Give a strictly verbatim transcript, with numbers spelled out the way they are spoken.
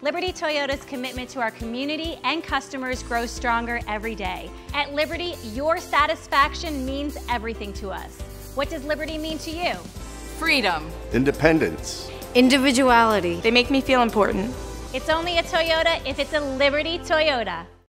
Liberty Toyota's commitment to our community and customers grows stronger every day. At Liberty, your satisfaction means everything to us. What does Liberty mean to you? Freedom. Independence. Individuality. They make me feel important. It's only a Toyota if it's a Liberty Toyota.